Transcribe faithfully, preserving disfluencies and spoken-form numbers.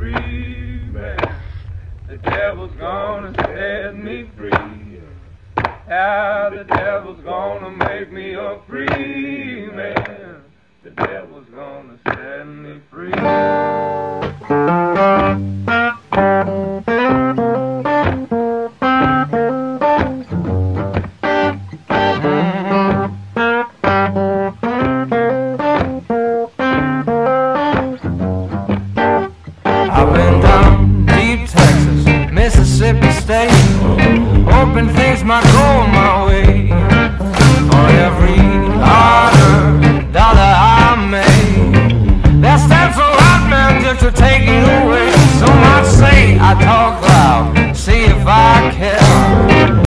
free man. The devil's gonna set me free. How the devil's gonna make me a free man. The devil's gonna set me free. I've been down deep Texas, Mississippi State, hoping things might go